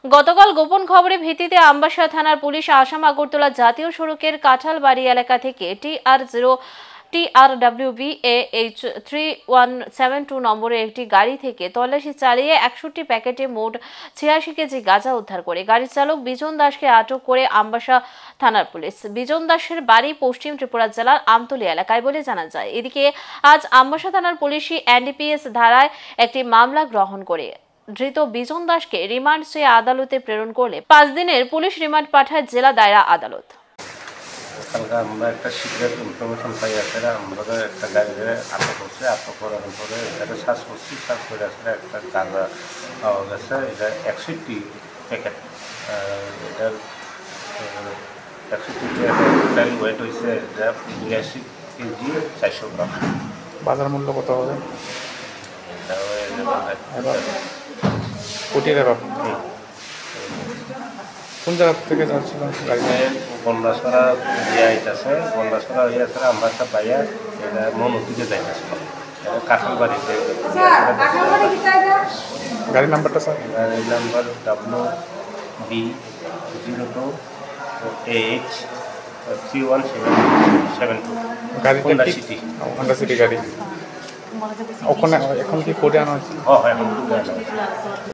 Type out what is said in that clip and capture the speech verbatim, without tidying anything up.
গতকাল গোপন খবরের ভিত্তিতে আমবাসা থানার পুলিশ আসাম আগরতলা জাতীয় সড়কের কাঁঠালবাড়ি এলাকা থেকে T R zero T R W B A H three one seven two নম্বরের একটি গাড়ি থেকে তল্লাশি চালিয়ে একষট্টি প্যাকেটে মোট ছিয়াশি কেজি গাঁজা উদ্ধার করে গাড়ির চালক বিজন দাসকে আটক করে আমবাসা থানার পুলিশ। বিজন দাসের বাড়ি পশ্চিম ত্রিপুরা জেলার আমতলী এলাকায় বলে জানা যায়। এদিকে আজ আমবাসা থানার পুলিশই এন ডি পি এস ধারায় একটি মামলা গ্রহণ করে ধৃত বিজন দাসকে রিমান্ড চেয়ে আদালতে প্রেরণ করলে পাঁচ দিনের পুলিশ রিমান্ড পাঠায় জেলা দায়রা আদালত। কালকে আমরা একটা সিক্রেট ইনফরমেশন পাই আসলে আমরা একটা গাড়িতে আটক করছি, আটক করার পরে এটাকে সার্চ করছি, সার্চ করে আসলে একটা গাঁজা পাওয়া গেছে। এটা একষট্টি প্যাকেট, এটার একষট্টি প্যাকেট ওয়েট হয়েছে এটা বিরাশি কেজি চারশো গ্রাম। বাজার মূল্য কত হবে? কোটি টাকা। কোন জায়গা থেকে যাচ্ছিল গাড়ি? বন্যাসরা দিয়ে আইতেছে, বন্যাসরা হয়ে আছে আমরা একটা বাইয়া এটা মনোদিকে যাইতেছিল কাঁঠালবাড়িতে। গাড়ির নাম্বারটা স্যার? গাড়ির number W B zero two H three one seven seven two. গাড়ি হোন্ডা সিটি। হোন্ডা সিটি গাড়ি। ওখানে এখন কি করে আনা হয়েছে? ও এখন করে আনা হয়েছে।